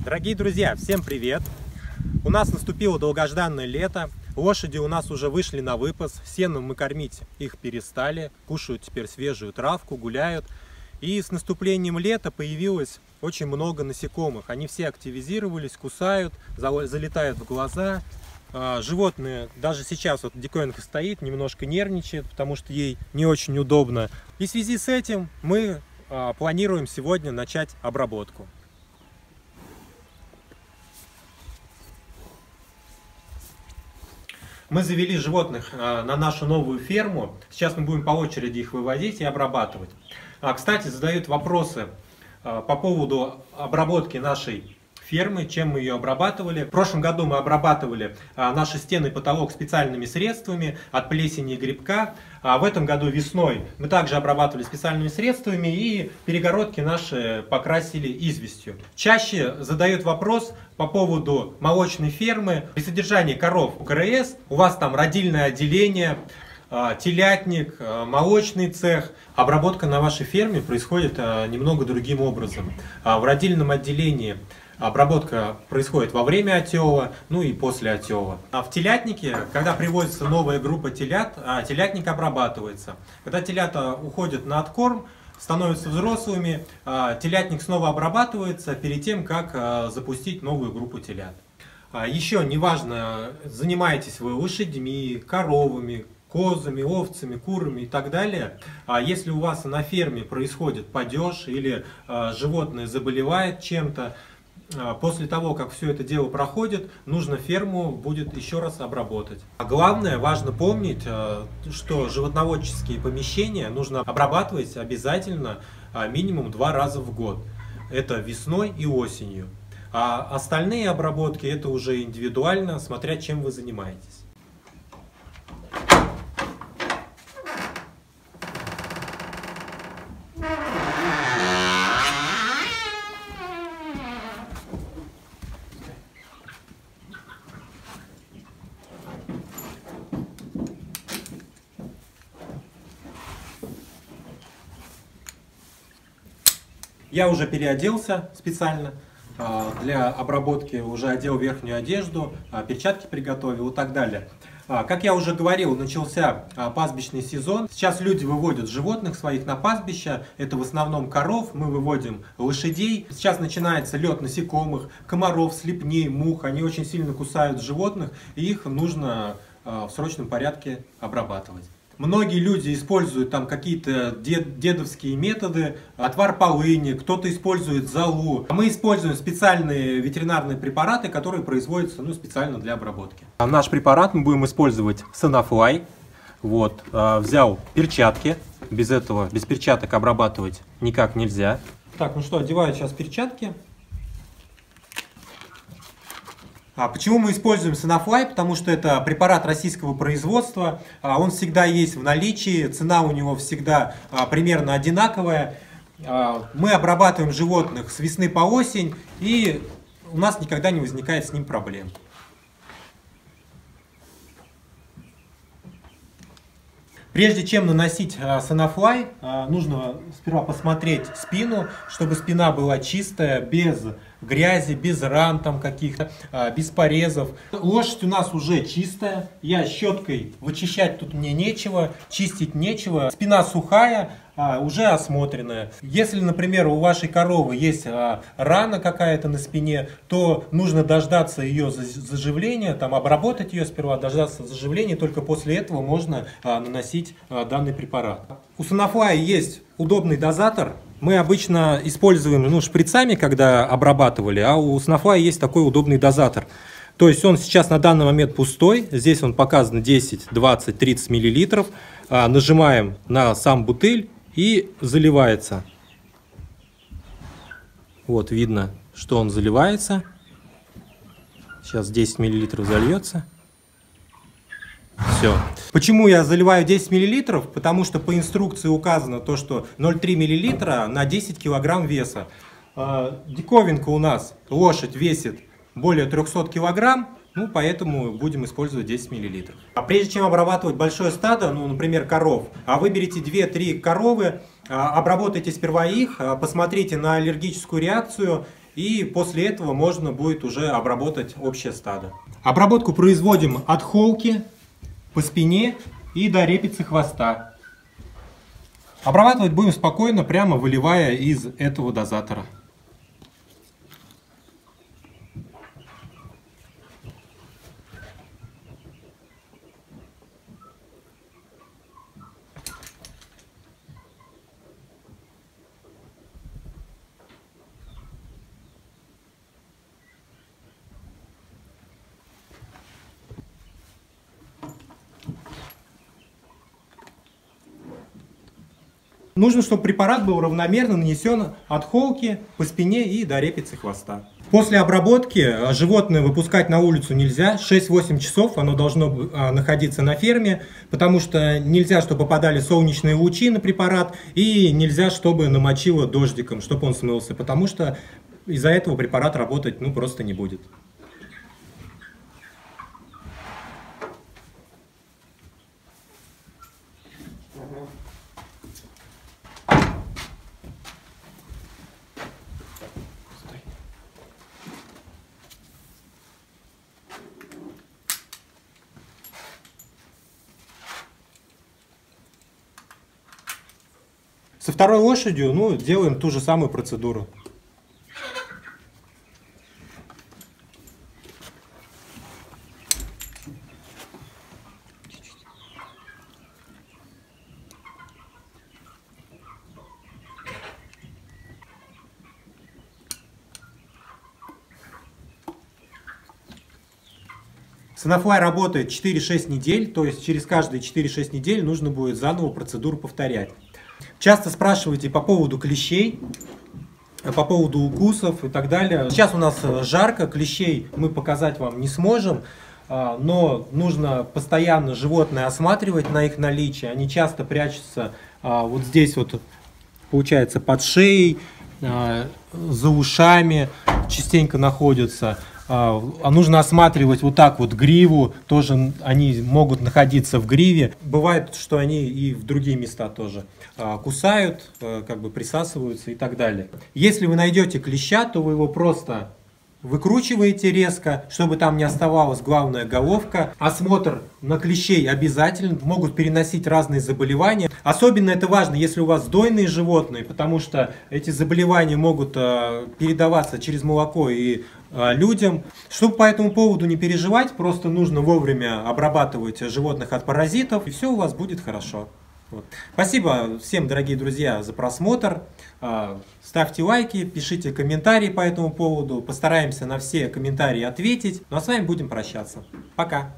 Дорогие друзья, всем привет! У нас наступило долгожданное лето, лошади у нас уже вышли на выпас, сеном мы кормить их перестали, кушают теперь свежую травку, гуляют. И с наступлением лета появилось очень много насекомых, они все активизировались, кусают, залетают в глаза. Животные, даже сейчас вот диковинка стоит, немножко нервничает, потому что ей не очень удобно. И в связи с этим мы планируем сегодня начать обработку. Мы завели животных на нашу новую ферму. Сейчас мы будем по очереди их выводить и обрабатывать. Кстати, задают вопросы по поводу обработки нашей фермы, чем мы ее обрабатывали. В прошлом году мы обрабатывали наши стены и потолок специальными средствами от плесени и грибка. В этом году весной мы также обрабатывали специальными средствами и перегородки наши покрасили известью. Чаще задают вопрос по поводу молочной фермы. При содержании коров КРС у вас там родильное отделение, телятник, молочный цех. Обработка на вашей ферме происходит немного другим образом. В родильном отделении обработка происходит во время отела, ну и после отела. А в телятнике, когда привозится новая группа телят, телятник обрабатывается. Когда телята уходят на откорм, становятся взрослыми, телятник снова обрабатывается перед тем, как запустить новую группу телят. Еще неважно, занимаетесь вы лошадьми, коровами, козами, овцами, курами и так далее. Если у вас на ферме происходит падеж или животное заболевает чем-то, после того, как все это дело проходит, нужно ферму будет еще раз обработать. А главное, важно помнить, что животноводческие помещения нужно обрабатывать обязательно минимум 2 раза в год. Это весной и осенью. А остальные обработки это уже индивидуально, смотря чем вы занимаетесь. Я уже переоделся специально для обработки, уже одел верхнюю одежду, перчатки приготовил и так далее. Как я уже говорил, начался пастбищный сезон. Сейчас люди выводят животных своих на пастбища. Это в основном коров, мы выводим лошадей. Сейчас начинается лет насекомых, комаров, слепней, мух. Они очень сильно кусают животных, и их нужно в срочном порядке обрабатывать. Многие люди используют там какие-то дедовские методы, отвар полыни, кто-то использует золу. Мы используем специальные ветеринарные препараты, которые производятся специально для обработки. Наш препарат мы будем использовать Sonaфly. Вот, взял перчатки, без перчаток обрабатывать никак нельзя. Так, ну что, одеваю сейчас перчатки. Почему мы используем Sonaфly? Потому что это препарат российского производства, он всегда есть в наличии, цена у него всегда примерно одинаковая. Мы обрабатываем животных с весны по осень, и у нас никогда не возникает с ним проблем. Прежде чем наносить Sonaфly, нужно сперва посмотреть спину, чтобы спина была чистая, без грязи, без ран там каких-то, без порезов. Лошадь у нас уже чистая, я щеткой вычищать тут мне нечего, чистить нечего. Спина сухая, уже осмотренная. Если, например, у вашей коровы есть рана какая-то на спине, то нужно дождаться ее заживления, там обработать ее сперва, дождаться заживления, только после этого можно наносить данный препарат. У Sonaфly есть удобный дозатор. Мы обычно используем шприцами, когда обрабатывали, а у Sonaфly есть такой удобный дозатор. То есть он сейчас на данный момент пустой, здесь он показан 10, 20, 30 мл. Нажимаем на сам бутыль и заливается. Вот видно, что он заливается. Сейчас 10 мл зальется. Все. Почему я заливаю 10 мл? Потому что по инструкции указано то, что 0,3 мл на 10 кг веса. Диковинка у нас, лошадь весит более 300 кг, поэтому будем использовать 10 мл. А прежде чем обрабатывать большое стадо, например, коров, выберите 2-3 коровы, обработайте сперва их, посмотрите на аллергическую реакцию И после этого можно будет уже обработать общее стадо. Обработку производим от холки по спине и до репицы хвоста. Обрабатывать будем спокойно, прямо выливая из этого дозатора. Нужно, чтобы препарат был равномерно нанесен от холки по спине и до репицы хвоста. После обработки животное выпускать на улицу нельзя. 6-8 часов оно должно находиться на ферме, потому что нельзя, чтобы попадали солнечные лучи на препарат, и нельзя, чтобы намочило дождиком, чтобы он смылся, потому что из-за этого препарат работать просто не будет. Со второй лошадью делаем ту же самую процедуру. Сонофлай работает 4-6 недель, то есть через каждые 4-6 недель нужно будет заново процедуру повторять. Часто спрашиваете по поводу клещей, по поводу укусов и так далее. Сейчас у нас жарко, клещей мы показать вам не сможем, но нужно постоянно животное осматривать на их наличие. Они часто прячутся вот здесь вот, получается, под шеей, за ушами частенько находятся. Нужно осматривать вот так вот гриву, тоже они могут находиться в гриве. Бывает, что они и в другие места тоже кусают, как бы присасываются и так далее. Если вы найдете клеща, то вы его просто выкручиваете резко, чтобы там не оставалась главная головка. Осмотр на клещей обязателен, могут переносить разные заболевания. Особенно это важно, если у вас дойные животные, потому что эти заболевания могут передаваться через молоко и людям. Чтобы по этому поводу не переживать, просто нужно вовремя обрабатывать животных от паразитов, и все у вас будет хорошо. Вот. Спасибо всем, дорогие друзья, за просмотр. Ставьте лайки, пишите комментарии по этому поводу. Постараемся на все комментарии ответить. Ну а с вами будем прощаться. Пока!